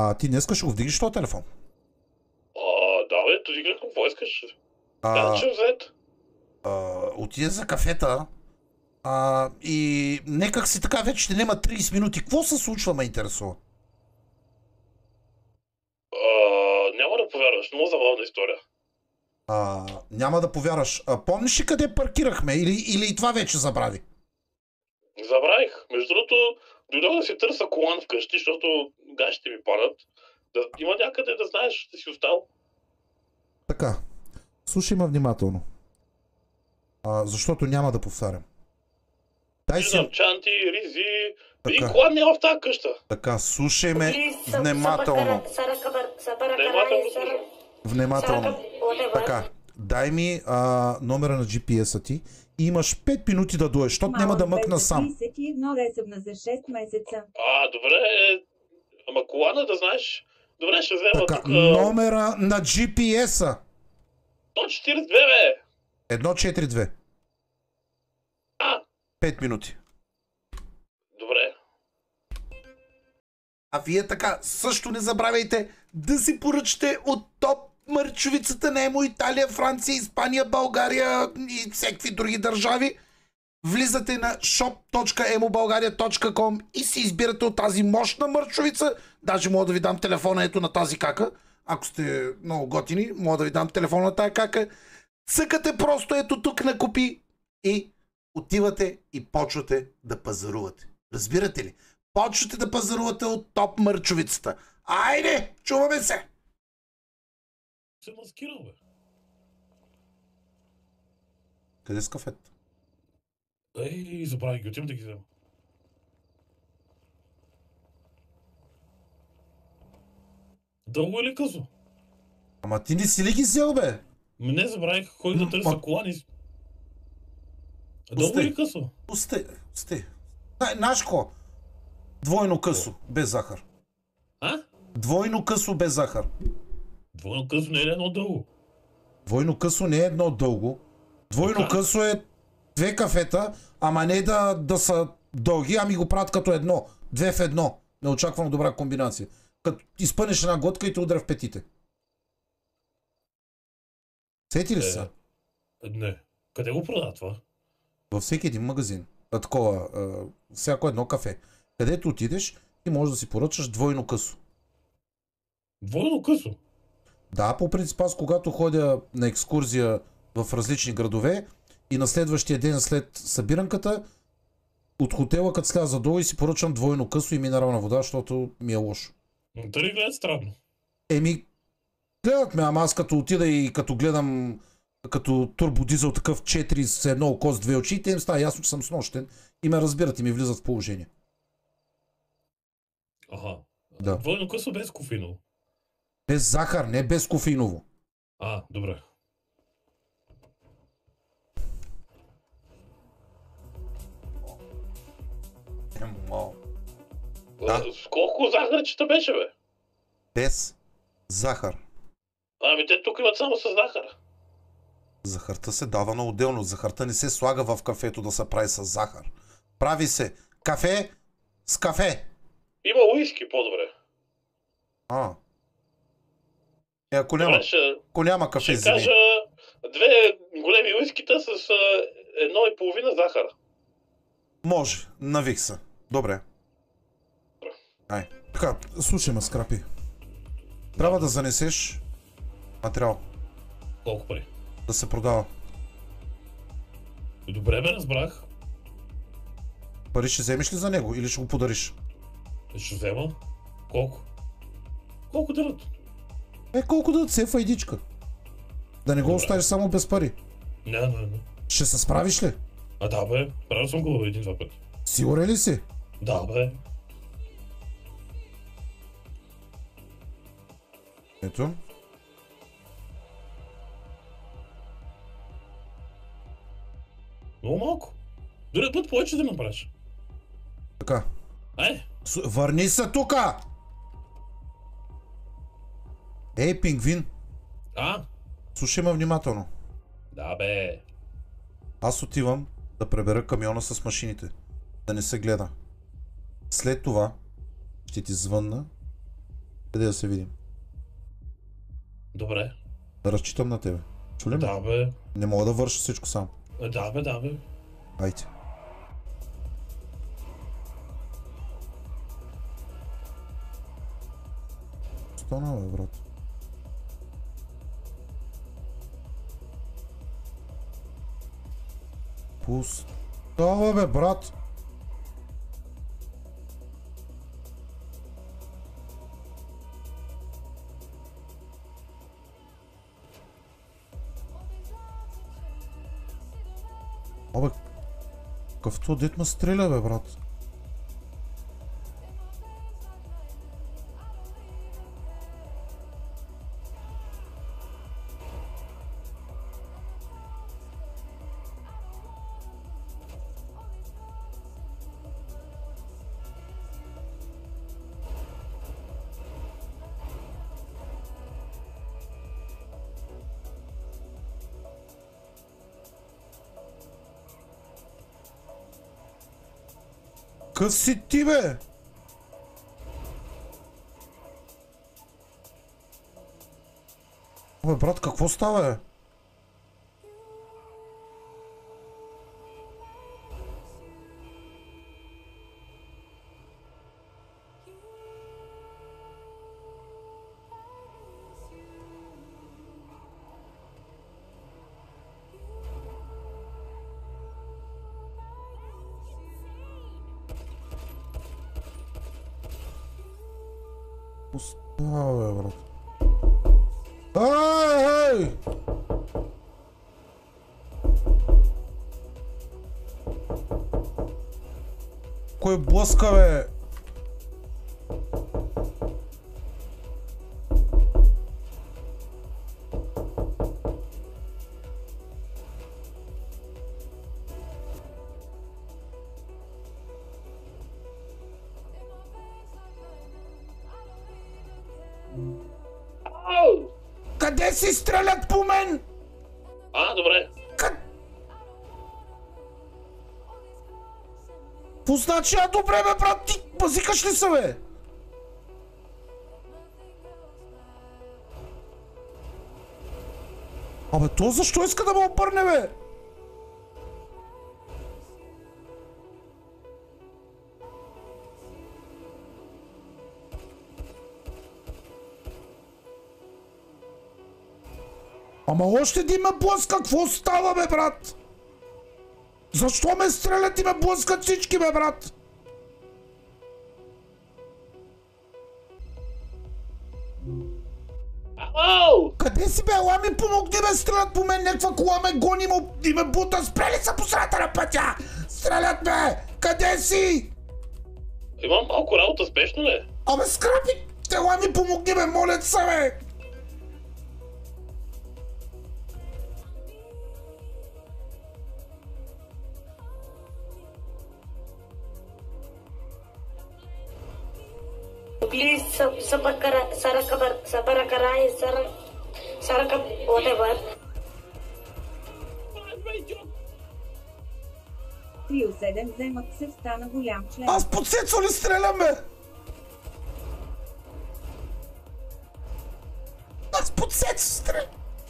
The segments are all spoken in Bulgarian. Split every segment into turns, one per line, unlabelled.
Ти днеска ще го вдигнеш този телефон?
Да бе, дигнах, какво искаш?
А,
Ще взет.
Отиде за кафета и некак си така вече ще нема 30 минути. Какво се случва, ме интересува?
Няма да повярваш, много забавна история.
Няма да повярваш. Помниш ли къде паркирахме или и това вече забрави?
Забравих. Между другото, дойдох да си търся колан вкъщи, защото гащите ми падат. Има някъде да знаеш, да си остал.
Така, слушай ме внимателно. Защото няма да повтарям. Дай си...
чанти, ризи...
Така.
И колан няма в тази къща.
Така, слушай ме внимателно. Внимателно. Така, дай ми номера на GPS-а ти и имаш 5 минути да дойдеш, защото няма да мъкна сам.
31 ресъбна за 6 месеца.
Добре. Ама колана да знаеш... Добре, ще взема
Така,
тук...
номера на GPS-а.
142, бе!
142. 5 минути.
Добре.
А вие така също не забравяйте да си поръчате от топ мърчовицата на Емо Италия, Франция, Испания, България и всеки други държави. Влизате на shop.emobalgaria.com и си избирате от тази мощна мърчовица. Даже мога да ви дам телефона ето на тази кака. Ако сте много готини, мога да ви дам телефона на тази кака. Цъкате просто ето тук на купи и отивате и почвате да пазарувате. Разбирате ли? Почвате да пазарувате от топ мърчовицата. Айде, чуваме се!
Се маскирал, бе.
Къде с кафето?
Забравих ги, отивам да ги взема. Дълго или късо?
Ама ти не си ли ги взел, бе?
Не забравих, кой да търся колан и... Дълго или късо?
Пусти. Знаеш какво? Двойно късо, без захар. Двойно късо, без захар.
Двойно късо не е едно дълго.
Двойно късо не е едно дълго. Двойно късо е 2 кафета, ама не да са дълги, ами го правят като едно. 2 в 1. Не очаквам добра комбинация. Като изпънеш една готка и те удря в петите. Сети ли са?
Не. Къде го продават това?
Във всеки един магазин. Такова, всяко едно кафе. Където отидеш, ти можеш да си поръчаш двойно късо.
Двойно късо?
Да, по принцип аз когато ходя на екскурзия в различни градове и на следващия ден след събиранката, от хотела като сляза долу и си поръчам двойно късо и минерална вода, защото ми е лошо.
Дали гледат странно?
Гледат ме, ама аз като отида и като гледам като турбодизел такъв 4 с едно око с 2 очи, те им става ясно, че съм снощен и ме разбират и ми влизат в положение.
Да. Двойно късо без кофеиново.
Без захар, не без кофеиново.
Добре. С колко захарчета беше, бе?
Без захар.
Те тук имат само с захар.
Захарта се дава на отделно. Захарта не се слага в кафето да се прави с захар. Прави се кафе с кафе.
Има уиски по-добре.
Ако няма кафе,
ще кажа 2 големи уискита с 1,5 захар.
Може, навих се. Добре. Така, слушай ме, Скрапи. Трябва да занесеш материал.
Колко пари?
Да се продава.
Добре, бе, разбрах.
Пари ще вземеш ли за него или ще го подариш?
Ще взема. Колко? Колко дадат?
Колко дадат се файдичка. Да не го оставиш само без пари.
Не.
Ще се справиш ли?
Да, бе. Правил съм го 1-2 пъти.
Сигурен ли си?
Да, бе.
Ето.
Много малко. Дори път повече да направиш.
Така.
Ай.
Върни се тука! Ей, пингвин. Слушай ме внимателно.
Да, бе.
Аз отивам да пребера камиона с машините. Да не се гледа. След това ще ти звънна Къде да се видим?
Добре.
Да разчитам на тебе. Чули ме?
Да, бе.
Не мога да върша всичко сам.
Да, бе, да, бе.
Айде. Стана, бе, брат. Пустава, бе, брат. Абе, какъвто дет ме стреля, бе, брат. Къс си ти, бе? Абе, брат, какво става, бе? Пустава, бе, брат. Ей! Кой блъска, бе?
Ау!
Къде си стрелят по мен?
Добре.
Какво значи, добре, бе, брат, ти базикаш ли се, бе? Абе, то защо иска да ме обърне, бе? Ама още един ме блъска, какво става, бе, брат? Защо ме стрелят и ме блъскат всички, бе, брат?
Ау!
Къде си, бе? Ела ми помогни, бе, стрелят по мен, някаква кола ме гони и ме бута, спрели са по средата на пътя! Стрелят ме! Къде си?
Имам малко работа, спешно ли?
Абе, скрапи! Ела ми помогни, бе, моля се, бе!
Please Sabarakara is Saraka whatever.
3-7 вземат се, стана голям член.
Аз под сецо ли стрелям, бе? Аз под сецо стрелям!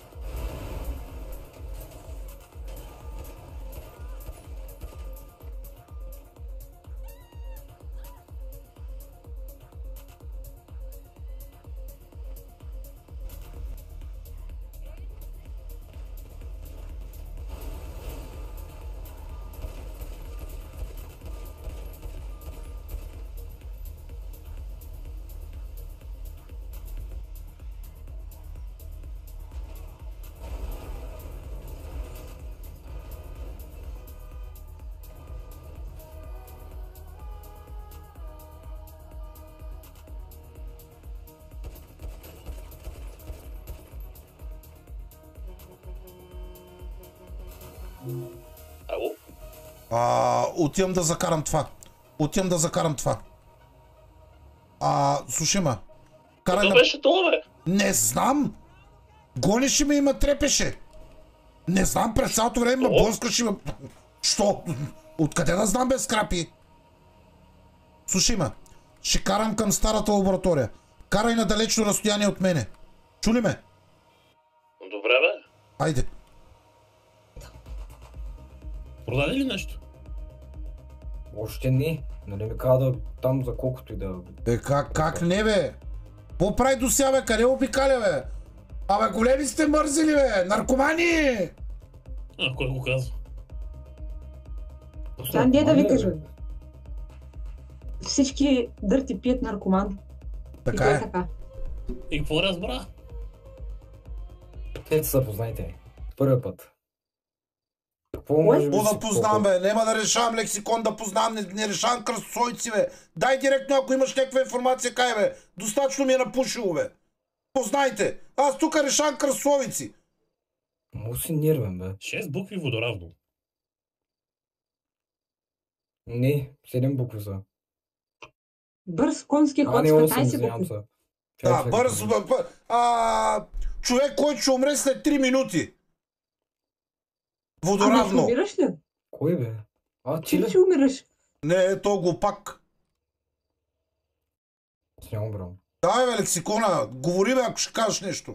Ало?
Отивам да закарам това. Слушай ма.
Какво беше това, бе?
Не знам. Гонеше ме и ме трепеше. Не знам, през цялото време ме блъскаше. Що? Откъде да знам, бе, скрапи? Слушай ма. Ще карам към старата лаборатория. Карай на далечно разстояние от мене. Чули ме?
Добре, бе.
Айде.
Продаде ли нещо?
Още не. Нали ми каза да там за колкото и да...
Как не, бе? Какво прави до сега, бе? Къде обикаля, бе? Абе, големи сте мързели, бе! Наркомани!
Кой го казва?
Сега не да ви кажа. Всички дърти пият наркоман.
Така
И то
е.
така.
И какво разбра?
Те се запознайте. Първия път. Какво може би
Какво
си
да познам, бе? Нема да решавам лексикон да познам, не решавам кръстосойци, бе. Дай директно, ако имаш някаква информация, кай, бе. Достатъчно ми е напушило, бе. Познайте. Аз тук решавам кръстосовици.
Му си нервен, бе.
6 букви водоравно.
Не, 7 букви са.
Бърз конски ход
не
с
8,
15
извинявам
букви.
се.
Да, бързо, бе. Човек, който ще умре след 3 минути.
Ама ще
Водоравно.
умираш ли?
Кой, бе? А, ти
Ти ли
ли?
ще умираш?
Не, то глупак.
Аз нямам брал.
Давай, бе, лексикона. Говори, бе, ако ще кажеш нещо.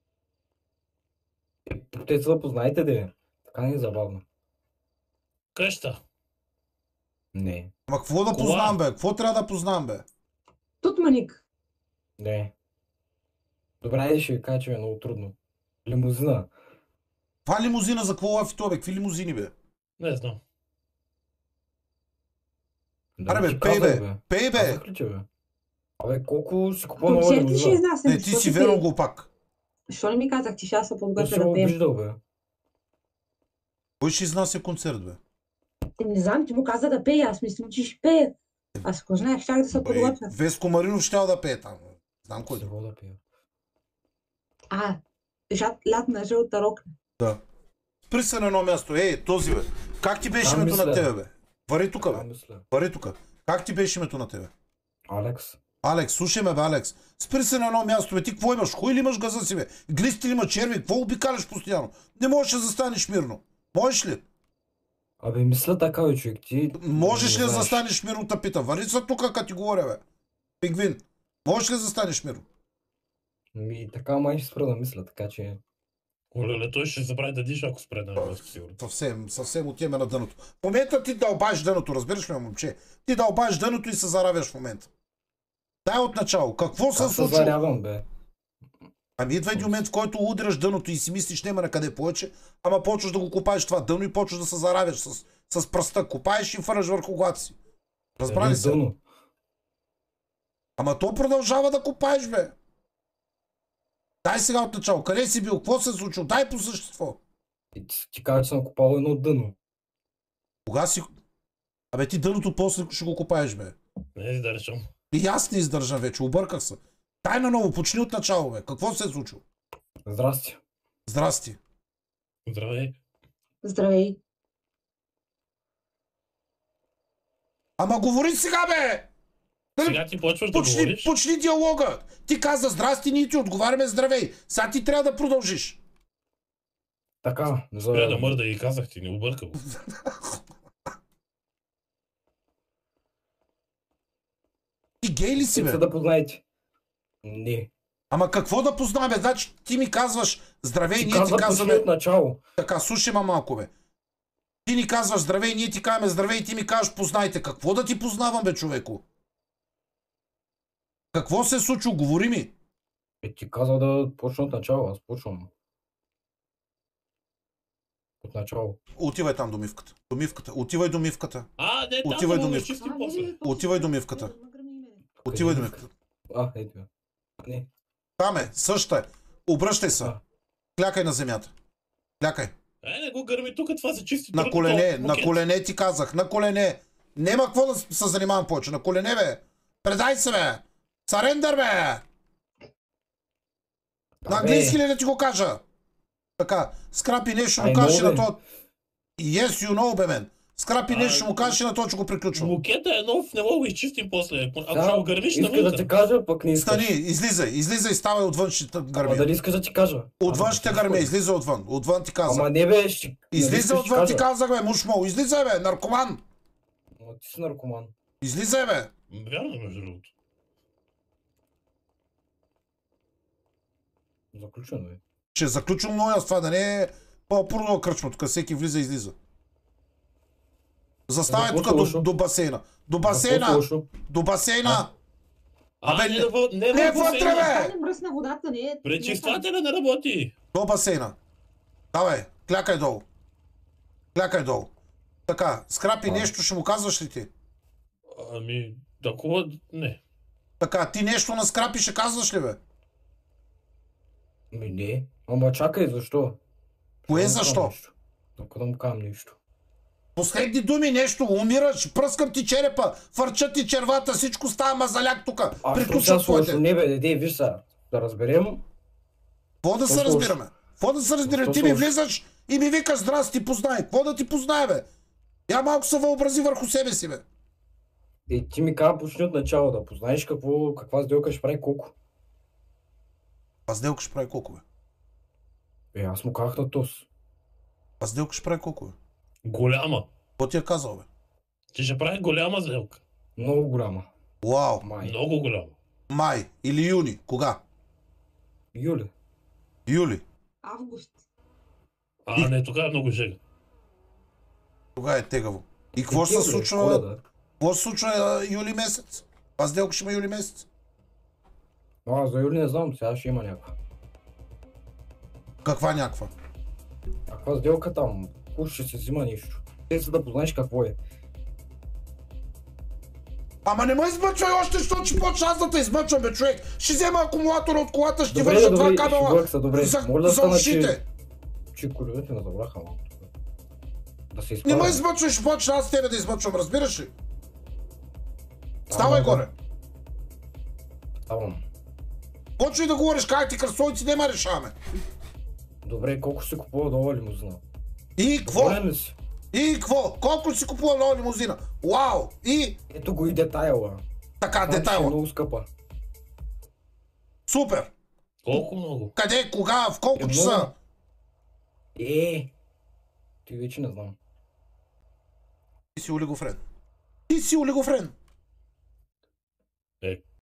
Те се запознайте, де. Така не е забавно.
Къща.
Не.
Ама какво да
Кола.
познам, бе? Какво трябва да познам, бе?
Тутманик.
Не. Добре, ще ви кажа, че е много трудно. Лимузина.
Това лимузина за какво е в това, бе? Какви лимузини, бе?
Не знам.
Да,
Аре,
ти
бе, пей,
казах,
бе. Пей, бе.
Казах ли, че, бе? Абе, колко си купува нова
Концерти ще
лимузина?
изнасям.
Не, ти си верно глупак.
Защо не ми казах, че ще аз се
Ти
подготвя
си
да
го
пеем?
виждал, бе.
Кой ще изнася концерт, бе?
Не знам, ти му каза да пее, аз мислям, че ще пее. Аз ако знаех, щях да се подготвя.
Веско Маринов щял да пее там. Знам кой.
Ще го да пия.
Лятна жълта рокля.
Да. Спри се на едно място. Ей, този, бе. Как ти беше
Там
името на
мисля.
тебе, бе? Вари тук,
Това
бе.
мисля.
Вари тук. Как ти беше името на тебе?
Алекс.
Алекс, слушай ме, бе, Алекс. Спри се на едно място, бе. Ти какво имаш? Хуй ли имаш газа си, бе? Глисти ли има черви? Какво обикаляш постоянно? Не можеш да застанеш мирно. Можеш ли?
Абе, мисля така, бе, човек. Ти...
Можеш ли
не
да
знаеш.
застанеш мирно, те питам? Вари се тук, като ти говоря, бе. Пингвин. Можеш ли да застанеш мирно?
Така май ще спра да мисля, така че...
Оле, той ще забрави да диша, ако спре на място, сигурно.
Съвсем отиваме на дъното. В момента ти дълбаеш дъното, разбираш ли, момче? Ти дълбаеш дъното и се заравяш в момента. Дай от начало. Какво се
Аз се
случва?
зарявам, бе.
Ами идва един момент, в който удряш дъното и си мислиш няма на къде повече, ама почваш да го копаеш това дъно и почваш да се заравяш с пръста. Копаеш и фърляш върху главата си. Разбрали се?
Дъно.
Ама то продължава да копаеш, бе. Дай сега от начало. Къде си бил? Какво се е случило? Дай по същество.
И ти кажа, че съм копал едно дъно.
Кога си... Абе ти дъното после ще го копаеш, бе.
Не, да решам.
И аз не издържам вече, обърках се. Дай наново, почни от начало, бе. Какво се е случило?
Здрасти.
Здрасти.
Здравей.
Здравей.
Ама говори сега, бе!
Сега ти почваш да говориш.
Почни диалога. Ти каза здрасти, ние ти отговаряме здравей. Сега ти трябва да продължиш.
Така,
Спря да мърда и казах ти, не объркал.
Ти гей ли си,
Се
бе?
да познаете. Не.
Ама какво да познаваме? Значи ти ми казваш здравей,
Ти
ние ти
каза почни
казваме...
от начало.
Така, слушай ма малко, бе. Ти ни казваш здравей, ние ти казваме здравей и ти ми казваш познайте. Какво да ти познавам, бе, човеко? Какво се е случило? Говори ми.
Ти каза да почна от начало, аз почвам. От начало.
Отивай там до мивката. До мивката. Отивай до мивката.
Не,
Отивай до
да
мивка.
чистим после.
Отивай до мивката. Отивай до мивката.
Ето я. Не.
Там е, същата е. Обръщай се.
А.
Клякай на земята. Клякай.
Не го гърми тук, това се чисти.
На
трудно,
колене,
то
на
букет.
колене ти казах, на колене. Нема какво да се занимавам повече. На колене, бе. Предай се, бе. Сарендър, бе. На английски ли да ти го кажа? Така, Скрапи нещо му
I
кажеш
know,
на то. Yes, you know, бе, мен. Скрапи нещо му кажеш и на то, че го приключвам.
Букета е нов, не мога го изчистим после. Ако
Да,
ще го гърмиш на
иска да ти
минута.
кажа, пък не искаш.
Стани, излизай и ставай отвън, ще те
Ама
гърми.
дали искаш да ти кажа?
Отвън ще те гърми, излизай отвън. Отвън ти казах.
Ама не бе, ще...
Излизай
нали искаш
отвън ти
кажа?
казах, бе, мушмол. Излизай, бе, наркоман.
Ама ти си наркоман.
Излизай, бе.
Вярно, между другото.
Заключено е.
Ще заключим много аз това, да не е по-пурно кръчма, тук всеки влиза и излиза. Заставай
Какво
тук
лошо?
до басейна. До
Какво
басейна!
лошо?
До басейна! Абе,
не,
не вътре, бе!
Стане мръсна водата, не е...
Пречиствателя не работи.
До басейна. Давай, клякай долу. Клякай долу. Така, скрапи нещо, ще му казваш ли ти?
Ами, такова не.
Така, ти нещо на скрапи ще казваш ли, бе?
Ми не. Ама чакай, защо?
Кое защо?
Ако да му кажам нещо.
Последни думи, нещо, умираш, пръскам ти черепа, фърчат ти червата, всичко става мазаляк тук. Приключват своите.
Не бе, деде, виж са. Да разберем.
Какво да се
Защо?
разбираме? Какво да се разбираме?
Защо
Ти ми
сложно?
влизаш и ми викаш здрасти, познай. Какво да ти познае, бе? Я малко се въобрази върху себе си, бе.
И ти ми каза почни от начало да познаеш каква сделка ще прави колко.
А сделка ще прави колко, бе?
Аз му казах на тос.
А сделка ще прави колко, бе?
Голяма.
Какво ти е казал, бе?
Ти ще прави голяма сделка.
Много голяма.
Уау,
Май.
Много голяма.
май или юни, кога?
Юли.
Юли.
Август.
Не, тогава е много жега.
Кога е тегаво? И какво се случва?
Коледа.
Какво се случва юли месец? А сделка ще има юли месец.
За юли не знам, сега ще има някаква.
Каква някаква?
Каква сделка там? Куш ще се взима нещо. Те са да познаеш какво е.
Ама не ме измъчвай още, защото ще почна аз да те измъчвам, бе, човек. Ще взема акумулатора от колата, ще ти
Добре,
вържа
добре,
два
ще
кабела
влакса, добре. Моля да
за
стана,
ушите.
Че коледите ме забраха малко. Да се
Не
изправя.
ме измъчвай, ще почна аз тебе да измъчвам, разбираш ли? Ставай горе.
Ставам.
Почвай да говориш, как ти кръстовици, нема решаваме.
Добре, колко си купува нова лимузина?
И какво?
Доволен ли си?
И какво? Колко си купува нова лимузина? Вау! И
Ето го и детайла.
така,
Там ще е
детайла.
много скъпа.
Супер!
Колко много?
Къде, кога, в колко
Много.
часа?
Ти вече не знам.
Ти си олигофрен. Ти си олигофрен.